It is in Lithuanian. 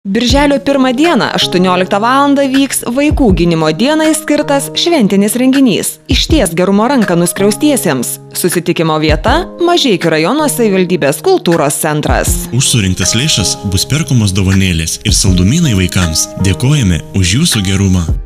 Birželio 1 dieną 18 val. Vyks Vaikų gynimo dienai skirtas šventinis renginys Išties gerumo ranką nuskriaustiesiems. Susitikimo vieta – Mažeikių rajono savivaldybės kultūros centras. Už surinktas lėšas bus perkamos dovanėlės ir saldumynai vaikams. Dėkojame už jūsų gerumą.